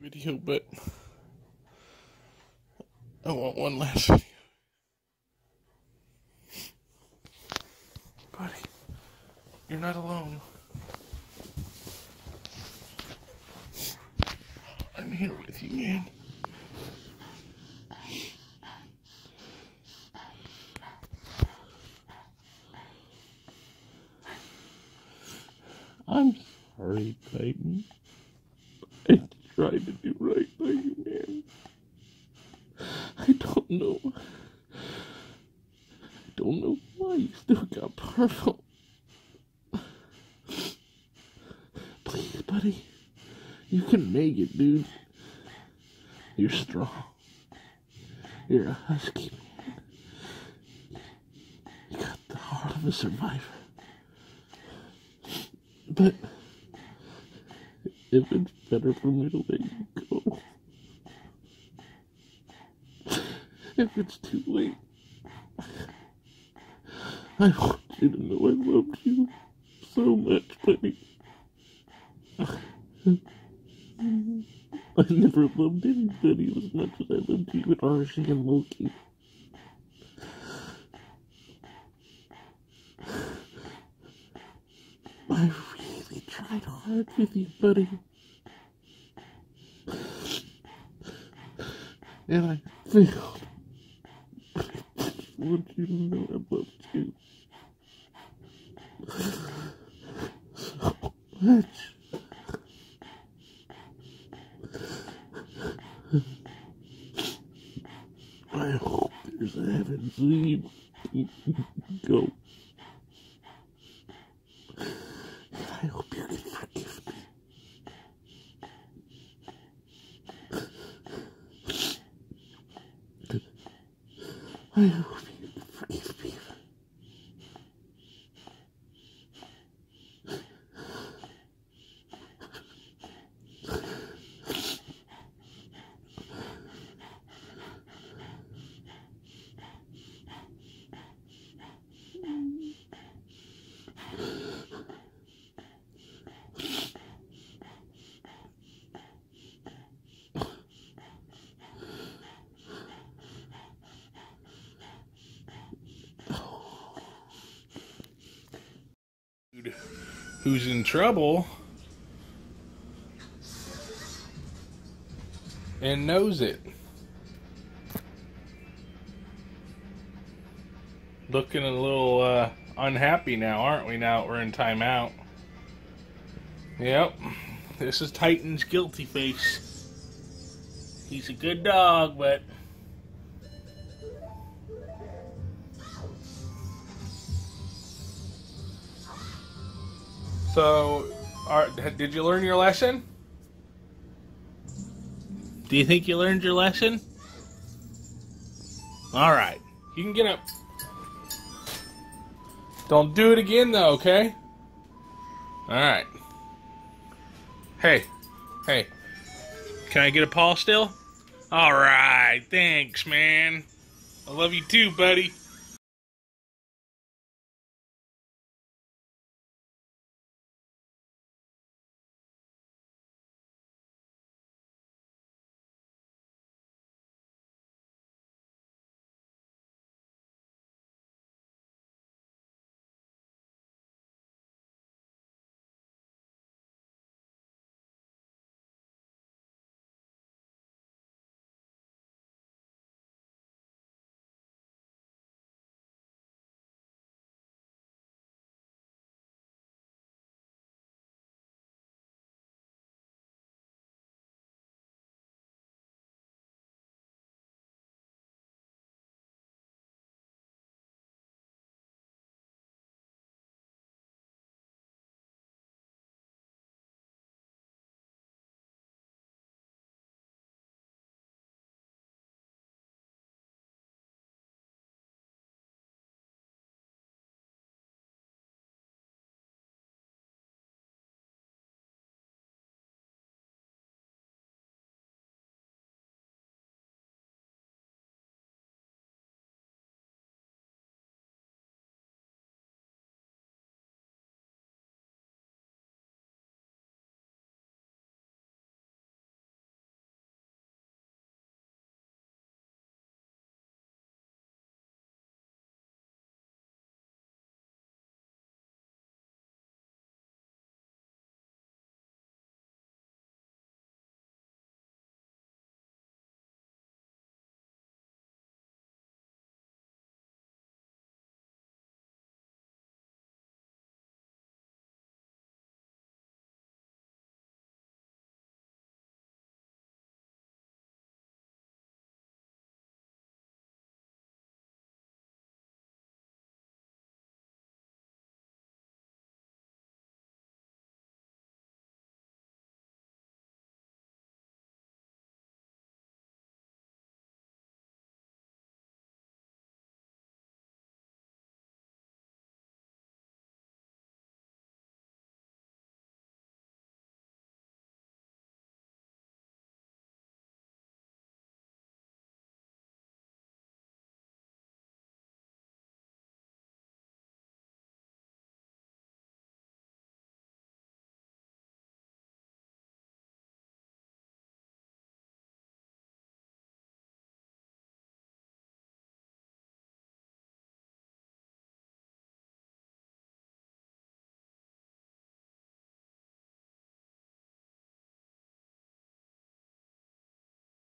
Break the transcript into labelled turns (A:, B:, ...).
A: video, but I want one last video. Buddy, you're not alone. I'm here with you, man. I'm sorry, Titan. I tried to do right by you, man. I don't know why you still got Parvo. Please, buddy. You can make it, dude. You're strong. You're a Husky, man. You got the heart of a survivor. But if it's better for me to let you go, if it's too late, I want you to know I loved you so much, buddy. I never loved anybody as much as I loved you and Archie and Loki. I really tried hard with you, buddy. And I failed. I just want you to know I loved you so much. I hope there's a heaven so you can go. And I hope you can forgive me. I hope you can forgive me. Who's in trouble and knows it. Looking a little unhappy now, aren't we, now that we're in timeout? Yep, this is Titan's guilty face. He's a good dog, but so, did you learn your lesson? Do you think you learned your lesson? Alright, you can get up. Don't do it again though, okay? Alright. Hey, can I get a paw still? Alright, thanks, man. I love you too, buddy.